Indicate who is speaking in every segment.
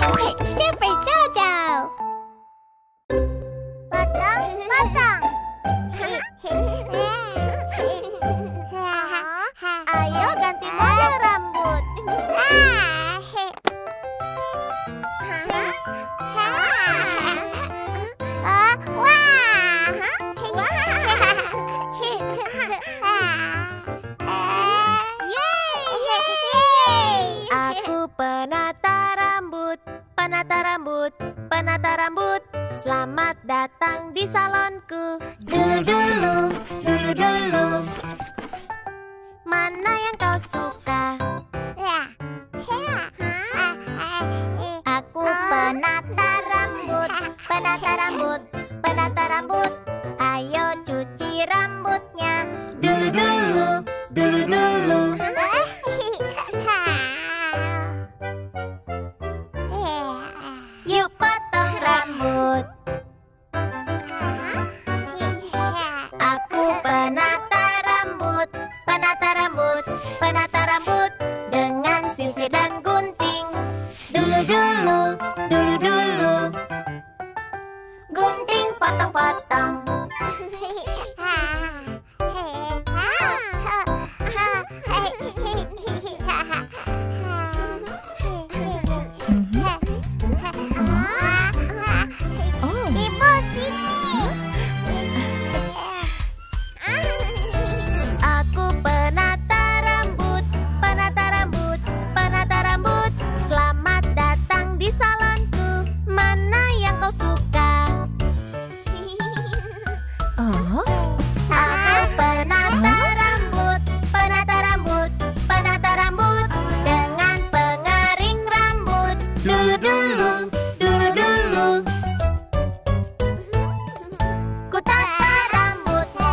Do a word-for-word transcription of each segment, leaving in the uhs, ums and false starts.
Speaker 1: Super Jojo. Potong, potong. Ayo ganti model rambut. Ah, wah. Yeay. Aku penata rambut, penata rambut, penata rambut. Selamat datang di salonku. Dulu dulu, dulu dulu. Mana yang kau suka? Aku penata rambut, penata rambut, penata rambut. Ayo cuci rambutnya. Dulu dulu, dulu dulu. Yuk potong rambut. Aku penata rambut, penata rambut, penata rambut. Dengan sisir dan gunting. Dulu dulu, dulu dulu. Gunting potong-potong. Ibu sini. Aku penata rambut, penata rambut, penata rambut. Selamat datang di salonku. Mana yang kau suka?
Speaker 2: Oh,
Speaker 1: Aku penata rambut, penata rambut, penata rambut. Dengan pengaring rambut. Dulu dulu, dulu dulu. Ku tata rambutmu.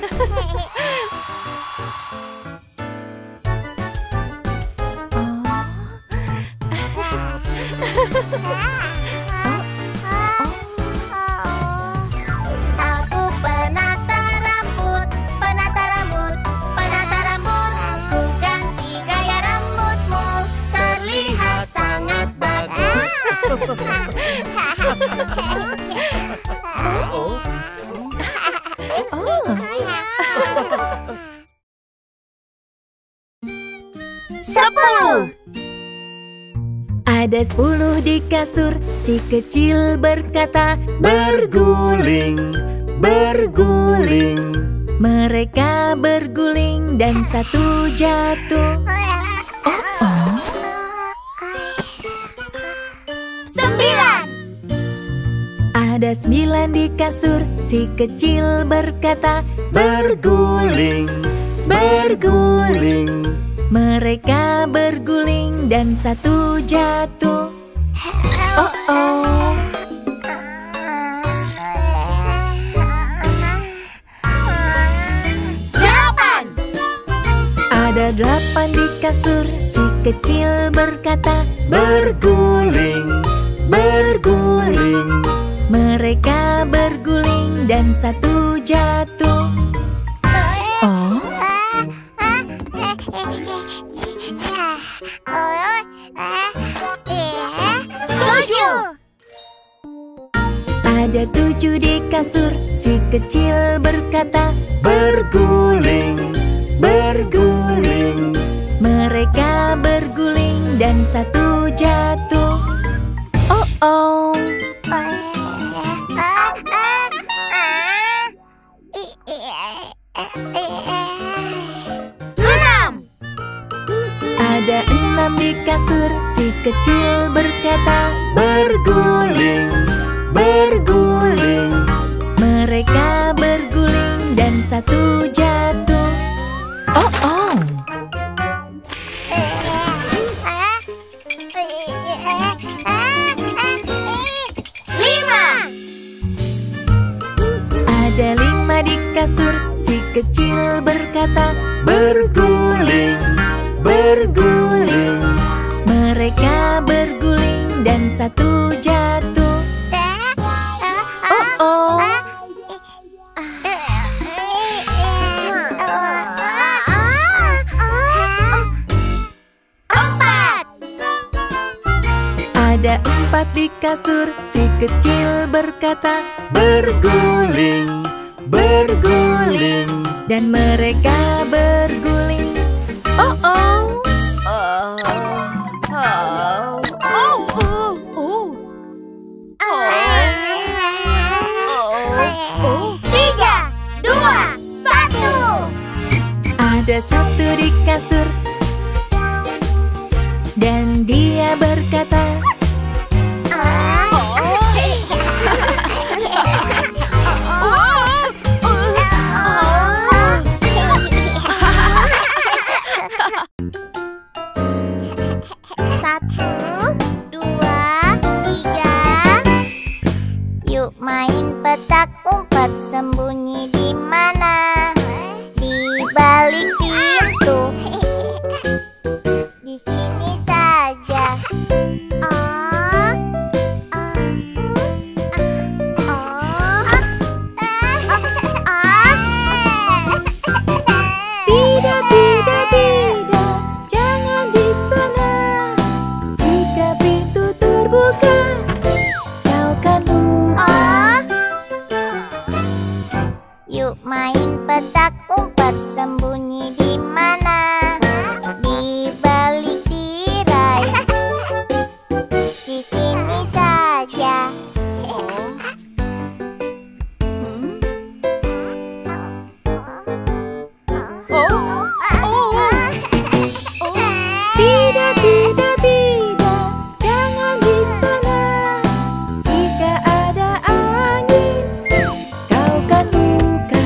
Speaker 1: Aku penata rambut, penata rambut, penata rambut. Ku ganti gaya rambutmu. Terlihat sangat bagus. Sepuluh.
Speaker 2: ada sepuluh di kasur. Si kecil berkata,
Speaker 3: berguling, berguling.
Speaker 2: mereka berguling dan satu jatuh.
Speaker 1: Sembilan.
Speaker 2: Ada sembilan di kasur. Si kecil berkata,
Speaker 3: berguling, berguling.
Speaker 2: mereka berguling dan satu jatuh. Oh oh.
Speaker 1: Delapan.
Speaker 2: Ada delapan di kasur. Si kecil berkata,
Speaker 3: berguling, berguling.
Speaker 2: mereka berguling dan satu jatuh. Oh,
Speaker 1: Tujuh.
Speaker 2: ada tujuh di kasur. Si kecil berkata,
Speaker 3: berguling, berguling.
Speaker 2: mereka berguling dan satu jatuh. Oh oh.
Speaker 1: Enam.
Speaker 2: Ada enam di kasur. Si kecil berkata,
Speaker 3: berguling, berguling.
Speaker 2: mereka berguling dan satu jatuh. Oh oh.
Speaker 1: Lima.
Speaker 2: Ada lima di kasur. Si kecil berkata,
Speaker 3: berguling, berguling.
Speaker 2: mereka berguling dan satu jatuh. Oh oh.
Speaker 1: Empat.
Speaker 2: Ada empat di kasur, si kecil berkata,
Speaker 3: berguling, berguling.
Speaker 2: dan mereka berguling. Oh oh,
Speaker 1: Oh, oh, oh, oh, oh. Tiga, dua, satu.
Speaker 2: ada satu di kasur, dan dia berkata,
Speaker 1: Satu, dua, tiga. Yuk main petak umpet, sembunyi di mana? Di balik pintu. Di sini saja. Oh, oh, oh,
Speaker 2: tidak, tidak, tidak, jangan di sana. Jika pintu terbuka, kau kan luka.
Speaker 1: Yuk main petak umpet, sembunyi di mana? Di balik tirai. Di sini saja.
Speaker 2: Tidak, tidak, tidak, jangan di sana. Jika ada angin, kau kan luka.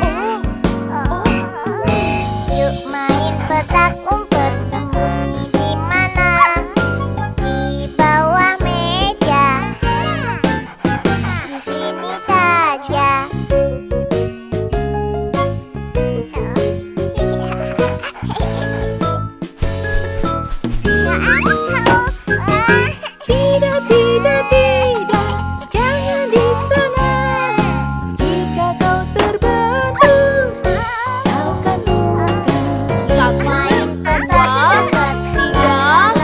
Speaker 1: Yuk main petak umpet, sembunyi di mana? Di bawah meja. Di sini saja.
Speaker 2: Tidak, tidak, tidak, jangan di sana. Jika kau terbentur, kau kan luka.
Speaker 1: Main petak umpet, tiga.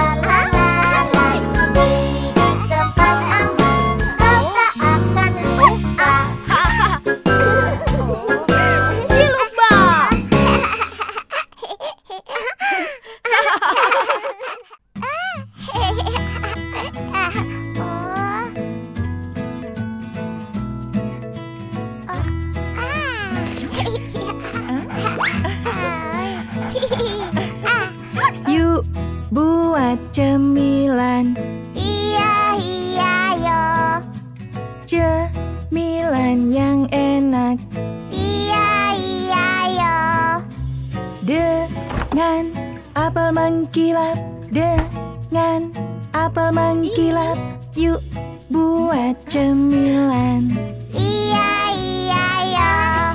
Speaker 1: Di tempat aman, kau tak akan luka. Ciluba.
Speaker 2: Yuk buat cemilan,
Speaker 1: Iya, iya, yo.
Speaker 2: cemilan yang enak.
Speaker 1: Iya, iya, yo.
Speaker 2: Dengan apel mengkilap, dengan apel mengkilap. Yuk buat cemilan.
Speaker 1: Iya, iya, yo.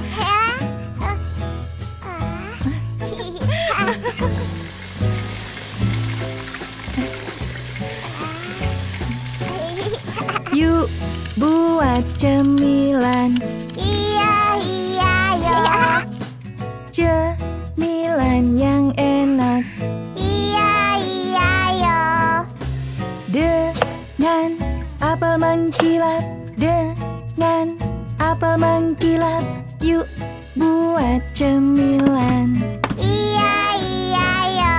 Speaker 2: Yuk buat cemilan,
Speaker 1: Iya, iya, yo.
Speaker 2: cemilan yang enak.
Speaker 1: Iya, iya, yo.
Speaker 2: Dengan apel mengkilap, dengan apel mengkilap. Yuk buat cemilan.
Speaker 1: Iya, iya, yo.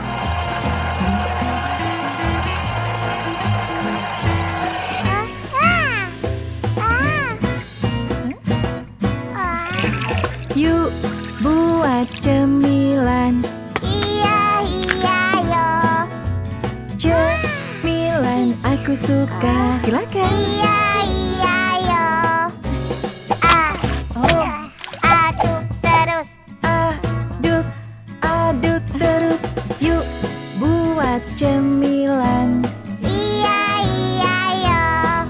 Speaker 2: Yuk buat cemilan,
Speaker 1: Iya, iya, yo.
Speaker 2: cemilan aku suka. Silakan.
Speaker 1: Iya, iya, yo. Aduk, aduk terus.
Speaker 2: Aduk, aduk terus. Yuk buat cemilan.
Speaker 1: Iya, iya, yo.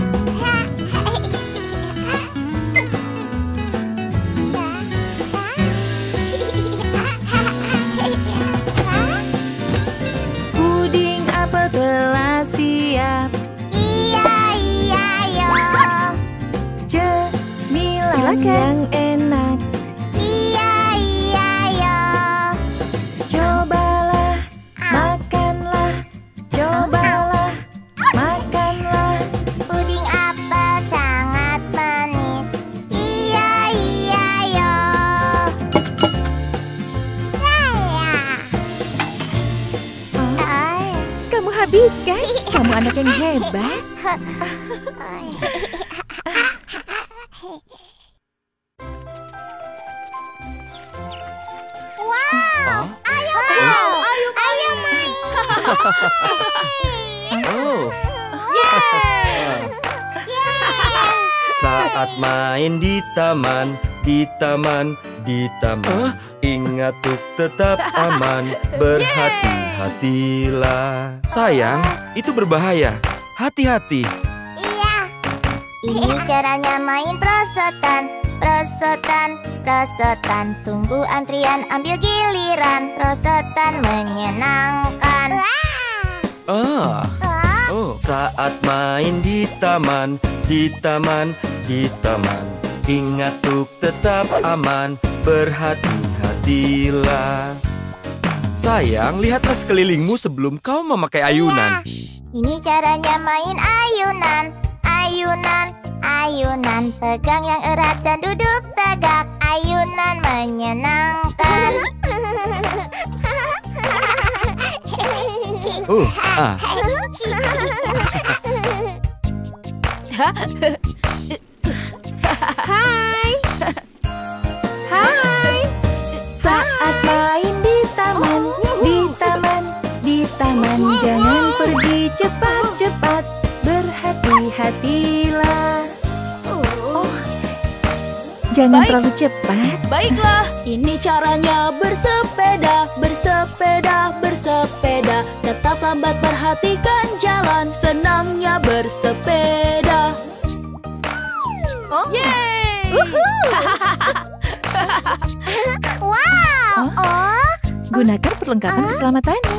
Speaker 2: Puding apel telah siap.
Speaker 1: Iya, iya, yo.
Speaker 2: Cemilan
Speaker 3: Silakan.
Speaker 2: yang enak.
Speaker 1: Iya, iya, yo.
Speaker 2: Cobalah, makanlah. Cobalah, makanlah. habiskan. Kamu anak yang hebat.
Speaker 1: Wow, ayo main, ayo ayo main.
Speaker 3: Oh. Saat main di taman, di taman, di taman, ingat untuk tetap aman, berhati-hatilah. Sayang, itu berbahaya. Hati-hati.
Speaker 1: Iya. Ini caranya main prosotan, prosotan, prosotan. Tunggu antrian, ambil giliran. Prosotan menyenangkan.
Speaker 3: Ah. Oh. Saat main di taman, di taman, di taman, ingat untuk tetap aman, berhati-hatilah. Sayang, lihatlah sekelilingmu sebelum kau memakai ayunan.
Speaker 1: Ini caranya main ayunan, ayunan, ayunan. Pegang yang erat dan duduk tegak. Ayunan menyenangkan.
Speaker 3: Uh, ah.
Speaker 2: Hai. Hai. Saat main di taman, di taman, di taman, jangan pergi cepat-cepat, berhati-hatilah. Oh, jangan terlalu cepat.
Speaker 4: Baiklah, ini caranya bersepeda, bersepeda, bersepeda. Tetap lambat, perhatikan jalan, senangnya bersepeda. Oh, yeay!
Speaker 1: Wow. Oh.
Speaker 2: Gunakan perlengkapan keselamatanmu.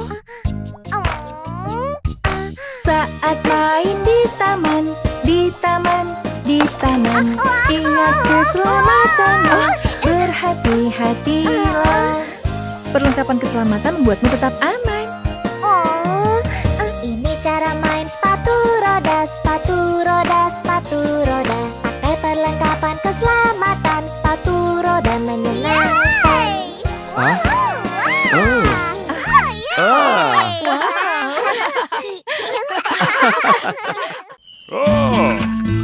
Speaker 2: Saat main di taman, di taman, di taman, ingat keselamatanmu, berhati-hatilah. Perlengkapan keselamatan membuatmu tetap aman.
Speaker 1: Oh, ini cara main sepatu roda, sepatu roda, sepatu roda. Pakai perlengkapan keselamatan, sepatu roda menyenangkan.
Speaker 3: Hah? Oh. Ah. Oh.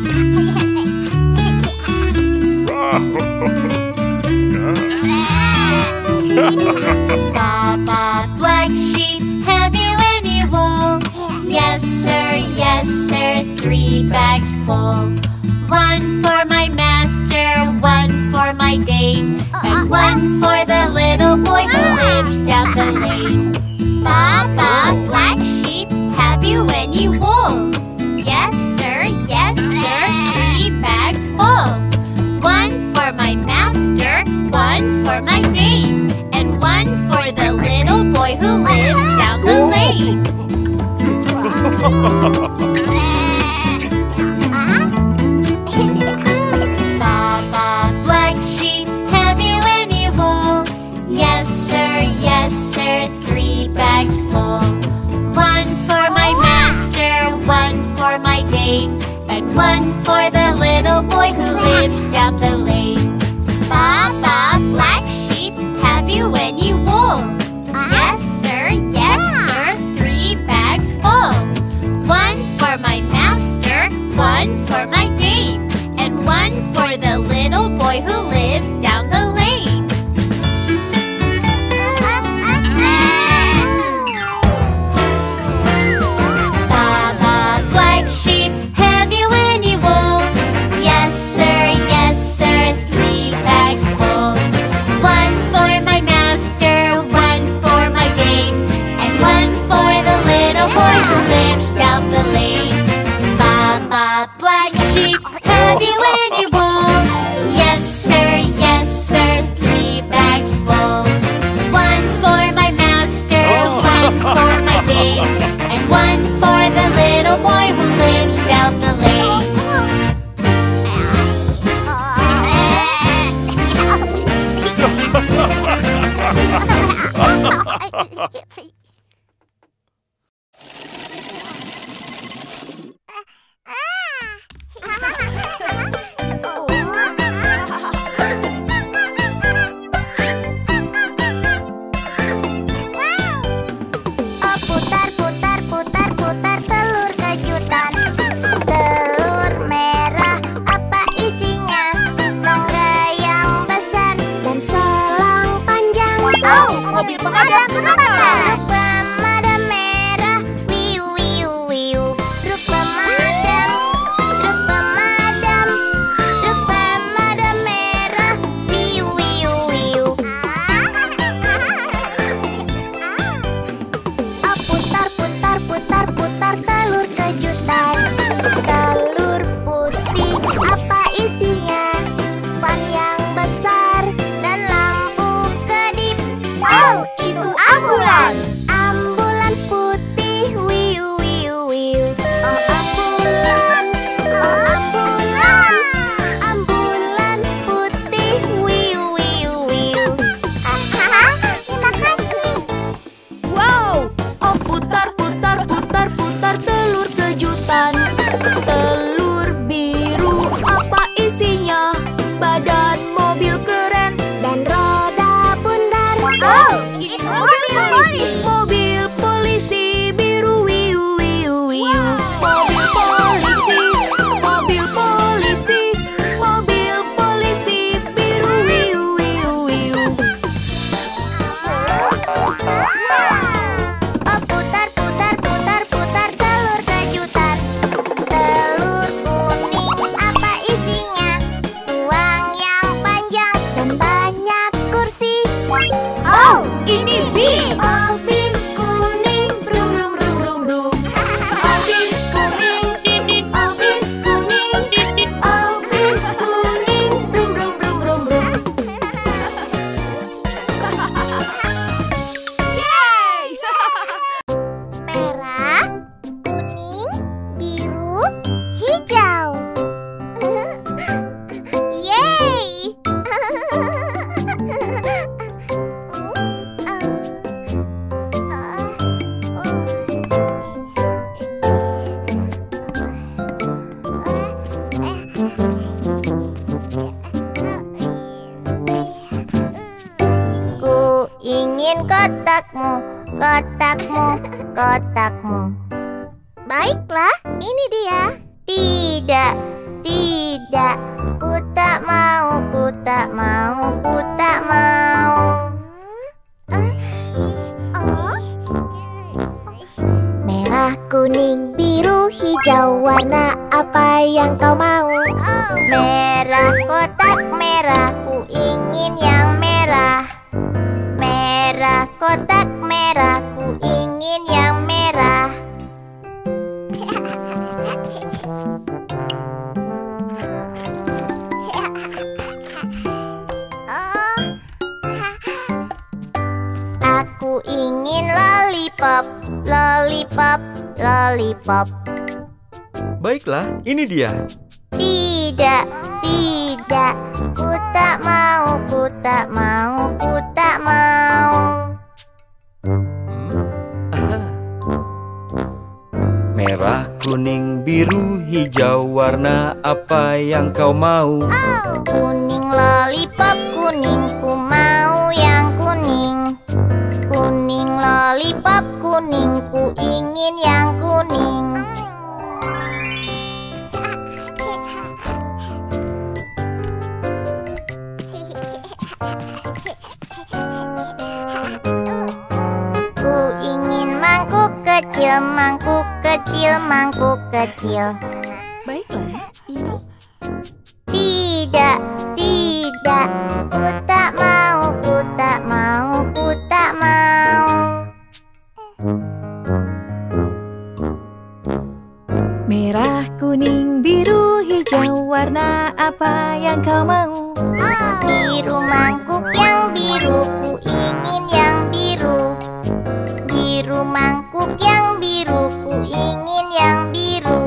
Speaker 4: Papa Black Sheep, have you any wool? Yes sir, yes sir, three bags full. One for my master, one for my dame, and one for the little boy who lives down the lane. Papa Black Sheep, have you any wool? Yes sir, yes sir, three bags full. One for my master, one for my dame, and one for the little boy who lives down the lane. Papa Black Sheep, have you any wool? Yes sir, yes sir, three bags full. One for my master, one for my dame, and one for the little boy who lives down the lane. Papa Black Sheep, have you any wool? Yes sir, yes sir, three bags full. One for my master, one for my dame, and one for the little boy who lives down the lane. Papa Black Sheep, have you any wool? Yes sir, yes sir, three bags full. One for my master, one for my dame, and one for the little boy who lives down the lane. Papa Black Sheep,
Speaker 1: kotakmu. Baiklah, ini dia. Tidak, tidak, ku tak mau, ku tak mau, ku tak mau. Merah, kuning, biru, hijau, warna apa yang kau mau? Merah, kotak merah, ku ingin yang merah. Merah, kotak merah, ku ingin yang merah. Aku ingin lollipop, lollipop, lollipop.
Speaker 3: Baiklah, ini dia.
Speaker 1: Tidak, tidak, ku tak mau, ku tak mau, ku tak mau.
Speaker 3: Aha. Merah, kuning, biru, hijau, warna apa yang kau mau?
Speaker 1: Kuning lollipop, kuning, ku mau yang kuning. Kuning lollipop, kuning, ku ingin yang kuning. Ku ingin mangkuk kecil, mangkuk kecil, mangkuk kecil.
Speaker 2: Baiklah, ini.
Speaker 1: Tidak, tidak, ku tak mau, ku tak mau, ku tak mau.
Speaker 2: Merah, kuning, biru, hijau, warna apa yang kau mau?
Speaker 1: Biru mangkuk yang biru, ku ingin yang biru. Biru mangkuk yang biru, ku ingin yang biru.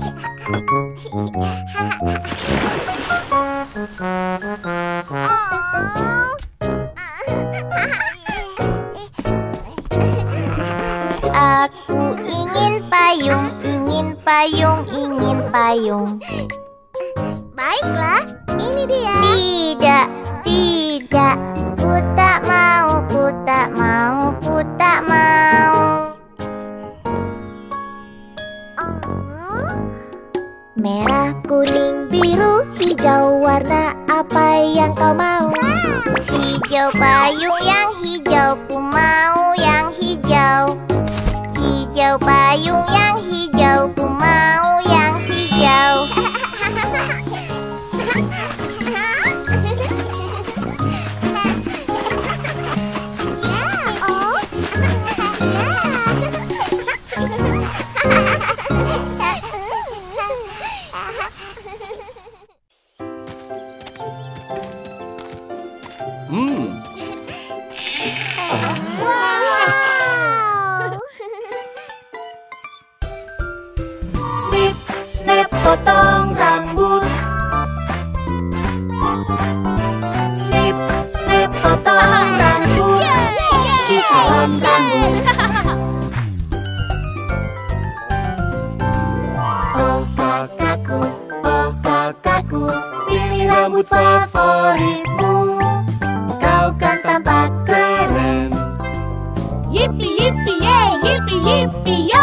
Speaker 1: Aku ingin payung, ingin payung, ingin payung. Baiklah, ini dia. Tidak, tidak, ku tak mau, ku tak mau, ku tak mau. Merah, kuning, biru, hijau, warna apa yang kau mau? Hijau payung yang hijau, ku mau yang hijau. Hijau payung yang hijau, ku mau yang hijau.
Speaker 3: Hmm.
Speaker 2: Snip, snap, potong rambut. Snip, snap, potong rambut di salon rambut.
Speaker 3: Oh kakakku, oh kakakku, pilih rambut favoritmu. Kau kan tampak keren.
Speaker 2: Yippee, yippee, yay, yippee, yippee, yo.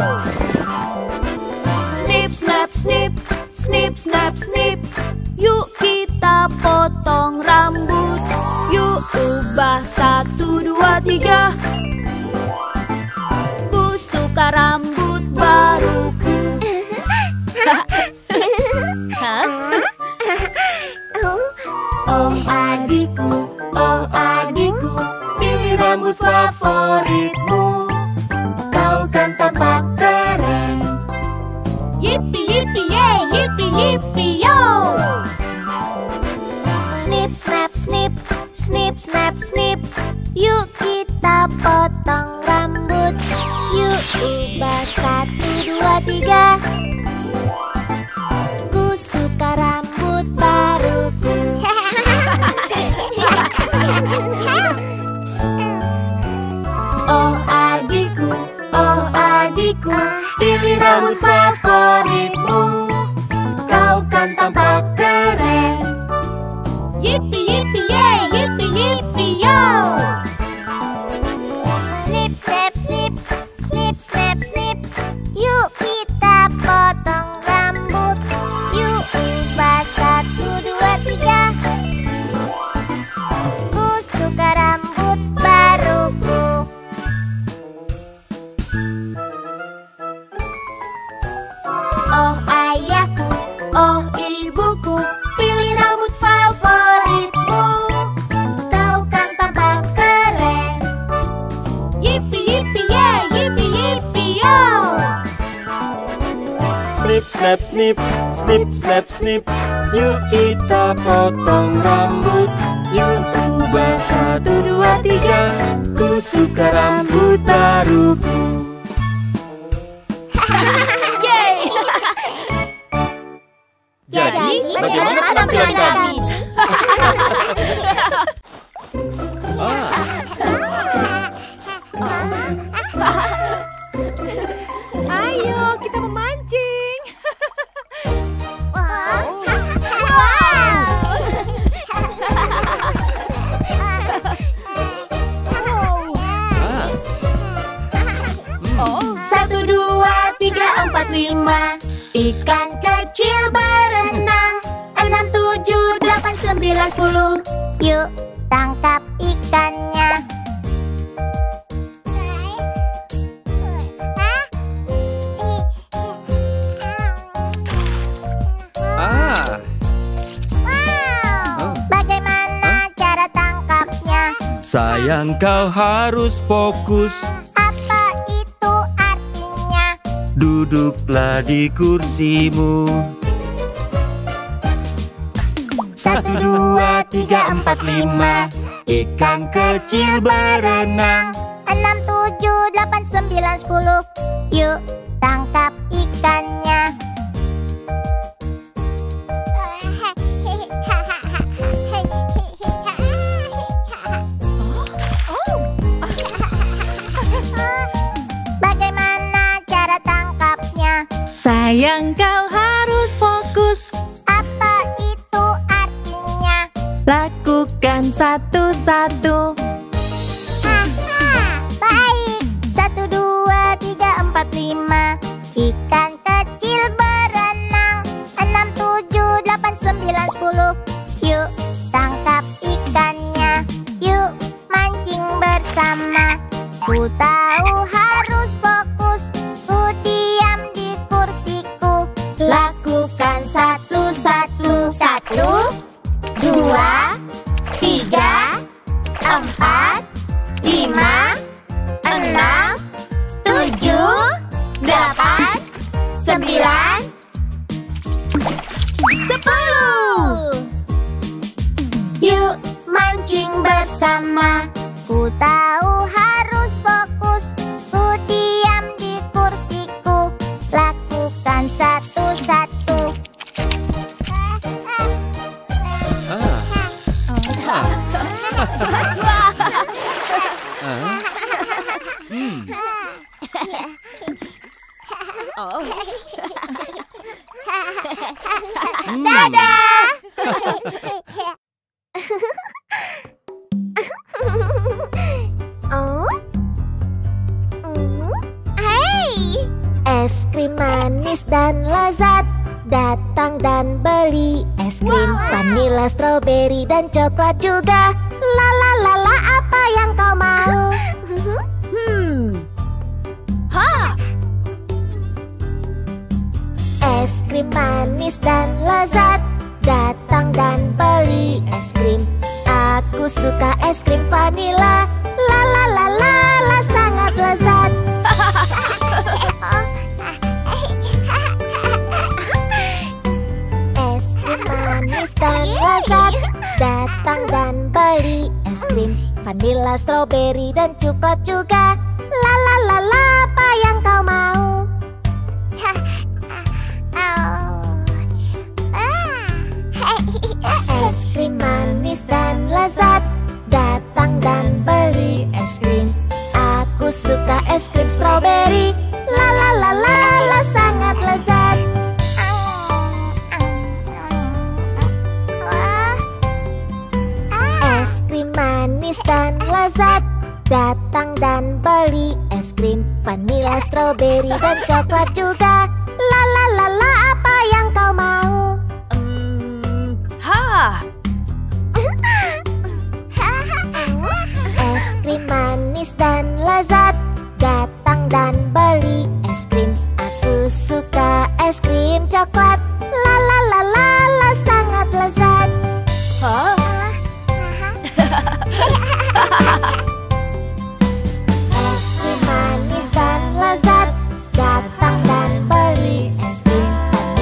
Speaker 2: Snip, snap, snip, snip, snap, snip. Yuk kita potong rambut. Yuk ubah satu, dua, tiga. Ku suka rambut baruku.
Speaker 3: Oh adikku, oh adikku, pilih rambut favoritmu. Kau kan tampak keren.
Speaker 2: Yippee, yippee, yay, yippee, yippee, yo.
Speaker 1: Snip, snap, snip, snip, snap, snip. Yuk kita potong rambut. Yuk ubah satu, dua, tiga. Ku suka rambut baruku.
Speaker 3: Oh adikku, oh adikku, pilih rambut favoritmu. Kau kan tampak keren.
Speaker 2: Yippee, yippee, yay, yippee, yippee, yo.
Speaker 1: Snip, snap, snip, snip,
Speaker 3: snap, snip, snip, snap, snip. Yuk kita potong rambut. Yuk ubah satu, dua, tiga. Ku suka rambut baruku. Jadi, bagaimana penampilan kami?
Speaker 2: Ayo, kita memancing.
Speaker 1: Satu, dua, tiga, empat, lima. Ikan kecil berenang. Enam, tujuh, delapan, sembilan, sepuluh. Yuk tangkap ikannya.
Speaker 3: Ah.
Speaker 1: Wow. Bagaimana cara tangkapnya?
Speaker 3: Sayang, kau harus fokus.
Speaker 1: Apa itu artinya?
Speaker 3: Duduklah di kursimu. Satu, dua, tiga, empat, lima. Ikan kecil berenang.
Speaker 1: Enam, tujuh, delapan, sembilan, sepuluh. Yuk tangkap ikannya. Bagaimana cara tangkapnya?
Speaker 2: Sayang, kau harus fokus.
Speaker 1: Apa itu artinya?
Speaker 2: Lakukan satu-satu.
Speaker 1: Haha, baik. Satu, dua, tiga, empat, lima. Ikan kecil berenang. Enam, tujuh, delapan, sembilan, sepuluh. Yuk tangkap ikannya. Yuk mancing bersama. Ku tahu harus fokus. Ku diam di kursiku. Lakukan satu-satu. Satu, dua, tiga, empat, lima, enam, tujuh, delapan, sembilan, sepuluh. Yuk mancing bersama. Ku tahu harus fokus. Ku diam di kursiku. Lakukan satu-satu. Dadah. Oh? Mm. Hey, es krim manis dan lezat. Datang dan beli es krim vanila, stroberi, dan coklat juga. La la la la, apa yang kau mau?
Speaker 2: Hmm. Ha!
Speaker 1: Es krim manis dan lezat. Datang dan beli es krim. Aku suka es krim vanila. La la la la la, sangat lezat. Es krim manis dan lezat. Datang dan beli es krim vanila, stroberi, dan coklat juga. La la la la, apa yang kau mau? Es krim manis dan lezat. Datang dan beli es krim. Aku suka es krim stroberi. La la la la la, sangat lezat. Es krim manis dan lezat. Datang dan beli es krim vanila, stroberi, dan coklat juga. La la la la, apa yang kau mau?
Speaker 2: Hmm. Ha!
Speaker 1: Es krim manis dan lezat. Datang dan beli es krim. Aku suka es krim coklat. La la la la la, sangat lezat.
Speaker 2: Hah?
Speaker 1: Es krim manis dan lezat. Datang dan beli es krim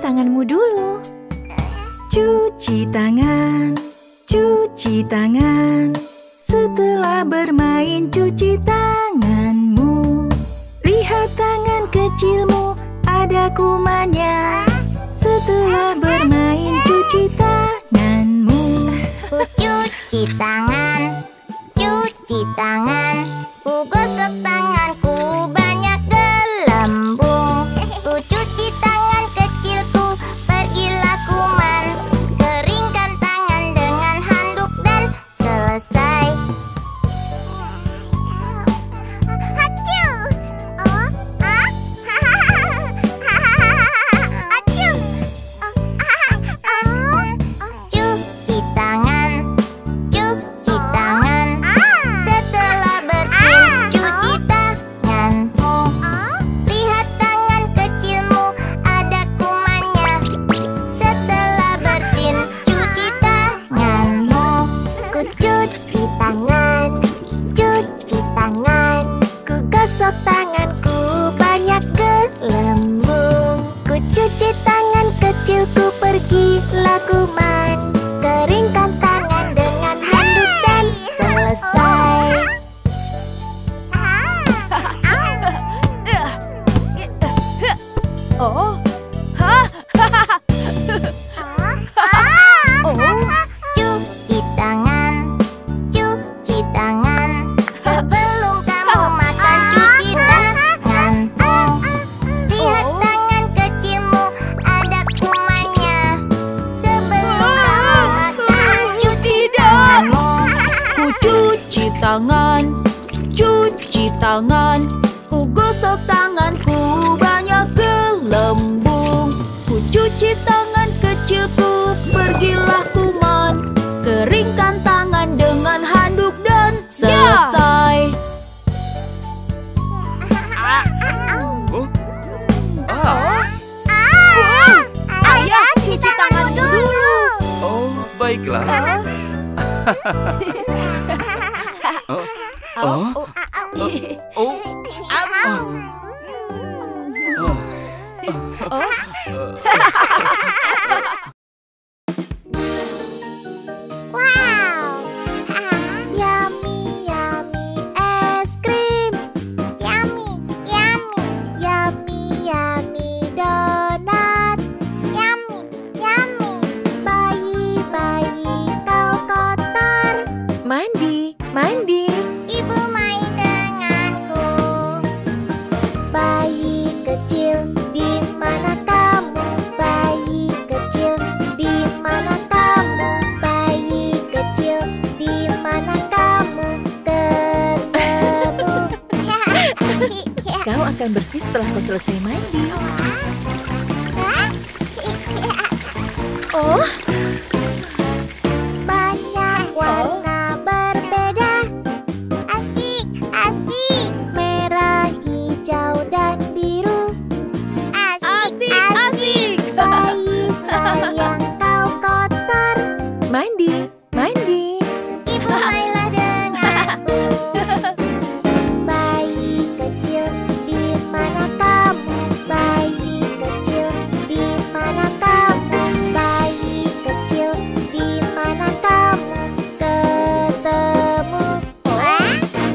Speaker 2: tanganmu dulu. Cuci tangan, cuci tangan. Setelah bermain, cuci tanganmu. Lihat tangan kecilmu, ada kumannya. Setelah bermain, cuci tanganmu.
Speaker 1: Ku cuci tangan, cuci tangan. Ku gosok tanganku, banyak gelembung. Ku cuci tangan kecilku, pergilah kuman. Keringkan tangan dengan handuk dan selesai. Hacu! Oh, ah? Hacu! Cuci tangan, cuci tangan. Setelah bersih, cuci tanganmu. Lihat tangan kecilmu, ada kumannya. Setelah bersin, cuci tanganmu. Ku cuci tangan, cuci tangan. Ku gosok tanganku, banyak gelembung. Ku cuci tangan kecilku, pergilah kuman. Keringkan tangan dengan handuk dan selesai.
Speaker 2: Oh, hah? Oh.
Speaker 1: Cuci tangan, cuci tangan. Sebelum kamu makan, cuci tanganmu. Lihat tangan kecilmu, ada kumannya. Sebelum kamu makan, cuci tanganmu.
Speaker 2: Ku cuci tangan, cuci tangan. Ku gosok tanganku, banyak gelembung. Ku cuci tangan kecilku, pergilah kuman. Keringkan tangan dengan handuk dan selesai.
Speaker 3: Oh. Ah.
Speaker 2: Ayah, cuci tangan dulu.
Speaker 3: Oh, baiklah. Oh. Oh. Oh.
Speaker 1: Wow! Yummy, yummy es krim. Yummy, yummy, yummy, yummy donat. Yummy, yummy. Bayi, bayi kau kotor.
Speaker 2: Mandi, mandi.
Speaker 1: Ibu main denganku. Bayi kecil, di mana kamu? Bayi kecil, di mana kamu? Bayi kecil, di mana kamu? Ketemu.
Speaker 2: Kau akan bersih setelah kau selesai mandi. Oh,
Speaker 1: Banyak warna berbeda. Asik, asik. Merah, hijau, dan biru. Asik,
Speaker 2: asik, asik.
Speaker 1: Bayi sayang kau kotor.
Speaker 2: Mandi, mandi.
Speaker 1: Ibu mainlah denganku. Bayi kecil, di mana kamu? Bayi kecil, di mana kamu? Bayi kecil, di mana kamu? Ketemu. Wah.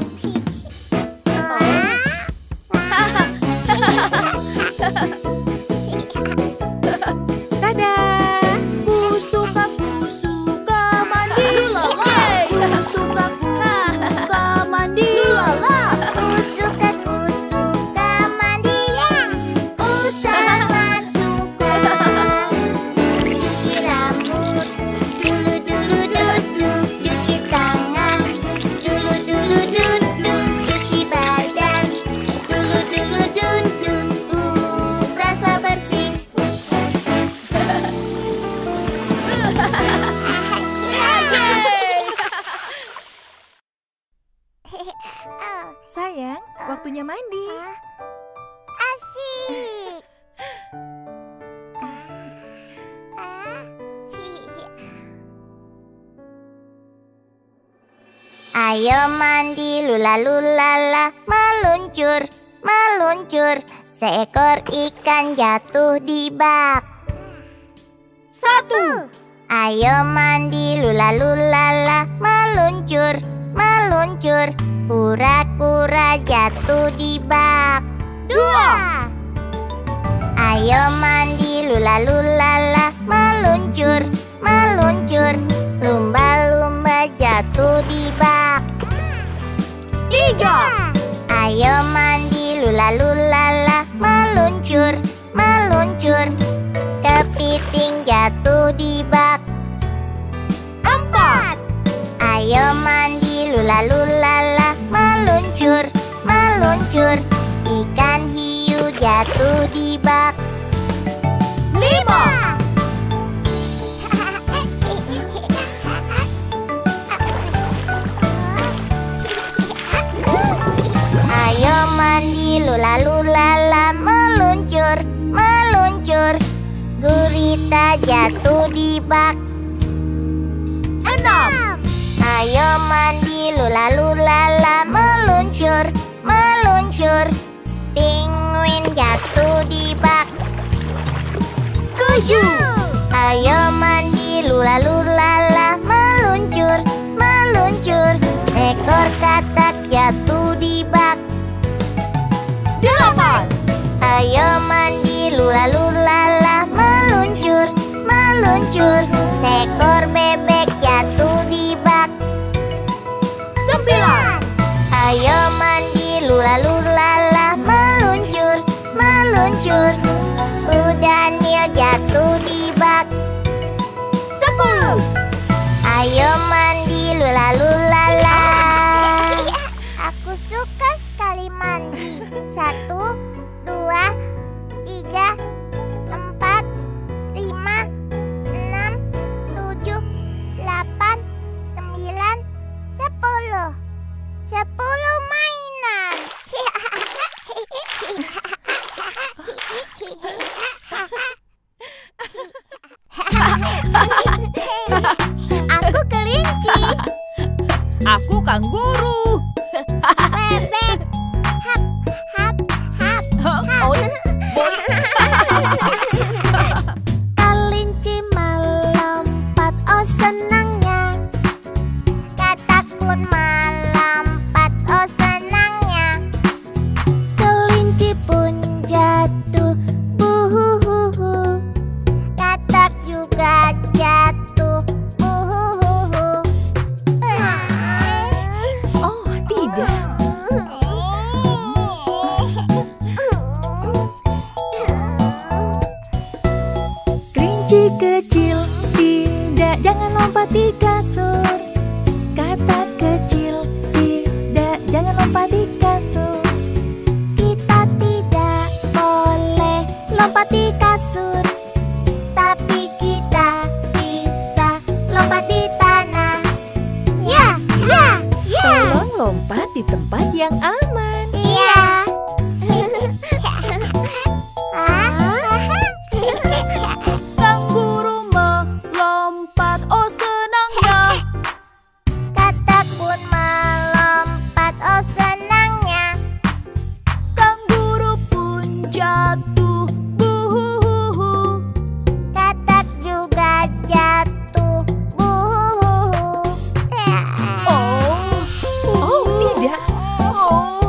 Speaker 2: Tada! Ku suka, ku suka mandi. Ku suka, ku suka mandi.
Speaker 1: Ku suka, ku suka mandi. Ku sangat suka. Cuci rambut, dulu dulu dulu. Cuci tangan, dulu dulu dulu. Cuci badan, dulu dulu dulu. Ku rasa bersih.
Speaker 2: Sayang, waktunya mandi.
Speaker 1: Asik. Ayo mandi lula lulala, meluncur, meluncur. Seekor ikan jatuh di bak.
Speaker 2: Satu.
Speaker 1: Ayo mandi lula lulala, meluncur, meluncur, kura-kura jatuh di bak.
Speaker 2: Dua.
Speaker 1: Ayo mandi lula lulala, meluncur, meluncur, lumba-lumba jatuh di bak.
Speaker 2: Tiga.
Speaker 1: Ayo mandi lula lulala, meluncur, meluncur, kepiting jatuh di bak.
Speaker 2: Empat.
Speaker 1: Ayo mandi lula lulala, meluncur, meluncur, ikan hiu jatuh di bak.
Speaker 2: Lima.
Speaker 1: Ayo mandi lula lulala, meluncur, meluncur, gurita jatuh di bak.
Speaker 2: Enam.
Speaker 1: Ayo mandi lula lulala, meluncur, meluncur, penguin jatuh di bak.
Speaker 2: Tujuh.
Speaker 1: Ayo mandi lula lulala, meluncur, meluncur, ekor katak jatuh di bak.
Speaker 2: Delapan.
Speaker 1: Ayo mandi lula lulala, meluncur, meluncur, seekor bebek jatuh di bak.
Speaker 2: Sembilan.
Speaker 1: Ayo mandi lula lulala, meluncur, meluncur, kuda nil jatuh di bak.
Speaker 2: Sepuluh.
Speaker 1: Ayo mandi lula lulala. Aku suka sekali mandi. Satu, dua, tiga, empat, lima, enam, tujuh, delapan, sembilan, sepuluh. Sepuluh mainan. Aku kelinci.
Speaker 2: Aku kanguru.
Speaker 1: Bebek. Hap, hap, hap, hap.
Speaker 2: Oh, boy.
Speaker 1: Kelinci melompat, oh senangnya. Katak pun melompat, oh senangnya. Kelinci pun jatuh, buhuhuhu. Katak juga jatuh, buhuhuhu.
Speaker 2: Oh, tidak. Kelinci kecil, tidak, jangan lompat di kasur. Katak kecil, tidak, jangan lompat di kasur.
Speaker 1: Kita tidak boleh lompat di kasur, tapi kita bisa lompat di tanah. Ya, ya, ya.
Speaker 2: Tolong lompat di tempat yang aman.
Speaker 1: Iya.
Speaker 2: Kanguru melompat, oh senangnya.
Speaker 1: Katak pun melompat, oh senangnya.
Speaker 2: Kanguru pun jatuh, buhuhuhu.
Speaker 1: Katak juga jatuh, buhuhuhu.
Speaker 2: Oh, oh tidak. Oh.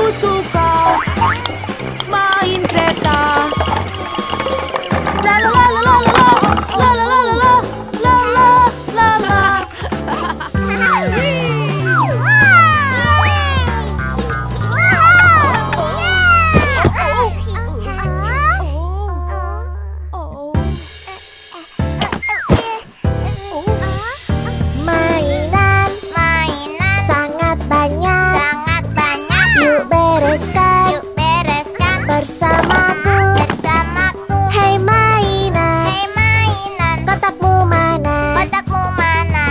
Speaker 2: Aku suka main kereta. La la la la la la la la la la la la la.
Speaker 1: Mainan, mainan sangat banyak, sangat banyak. Yuk bereskan, yuk bereskan bersamaku, bersamaku. Hei mainan, hei mainan, kotakmu mana? Kotakmu mana?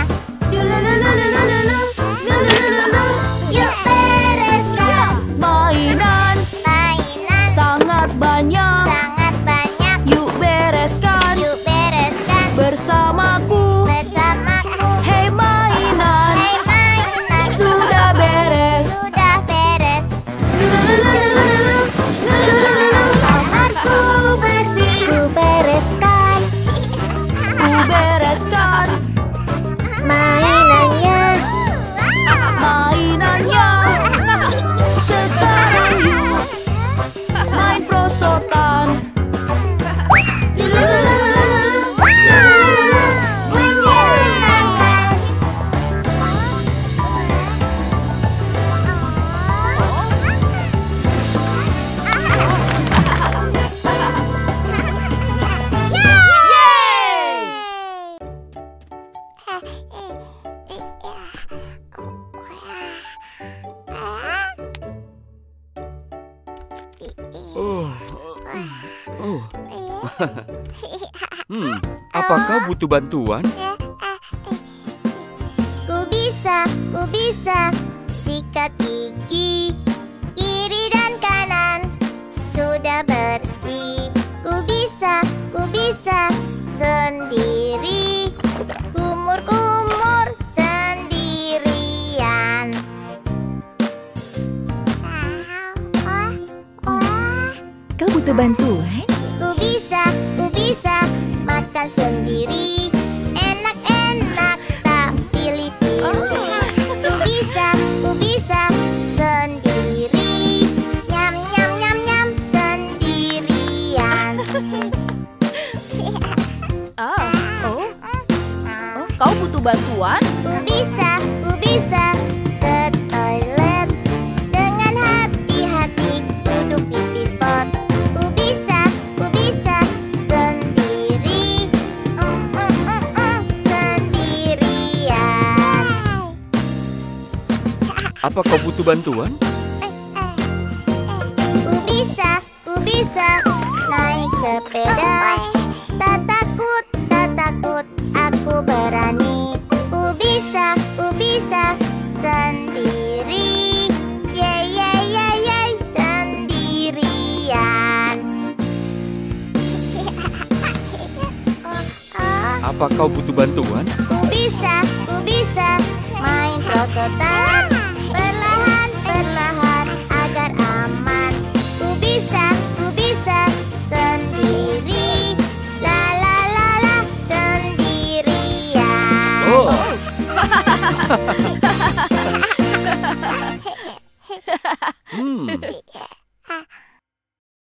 Speaker 1: Yuk bereskan.
Speaker 2: Mainan,
Speaker 1: Mainan
Speaker 2: sangat banyak.
Speaker 1: sangat banyak.
Speaker 2: Yuk bereskan
Speaker 1: Yuk bereskan
Speaker 2: bersamaku.
Speaker 1: bersamaku.
Speaker 2: Hei mainan,
Speaker 1: Hei mainan,
Speaker 2: sudah beres.
Speaker 1: sudah beres. Kamarku bersih, ku bereskan.
Speaker 2: Ku bereskan
Speaker 1: Mainannya
Speaker 2: mainannya. Sekarang yuk main prosotan.
Speaker 1: menyenangkan.
Speaker 3: Oh. Oh. Hmm, apakah butuh bantuan?
Speaker 1: Ku bisa, ku bisa sikat gigi kiri dan kanan sudah bersih. Ku bisa, ku bisa sendiri kumur-kumur sendirian.
Speaker 2: Kau butuh bantuan?
Speaker 1: Ku bisa, ku bisa makan sendiri, enak-enak tak pilih-pilih. Ku bisa, ku bisa sendiri, nyam-nyam-nyam-nyam sendirian.
Speaker 2: Ah, oh, oh, kau butuh bantuan?
Speaker 1: Ku bisa, ku bisa ke toilet dengan hati-hati duduk di pispot. Ku bisa, ku bisa sendiri, mm, mm, mm, mm, sendirian.
Speaker 3: Apa kau butuh bantuan?
Speaker 1: Ku bisa, ku bisa naik sepeda. Tak takut, tak takut, aku berani. Ku bisa, ku bisa sendiri. Yeay, yeay, yeay, yeay, sendirian.
Speaker 3: Apa kau butuh bantuan?
Speaker 1: Ku bisa, ku bisa main prosotan. Perlahan, perlahan agar aman. Ku bisa, ku bisa sendiri. La la la la sendirian.
Speaker 3: Oh. Hmm,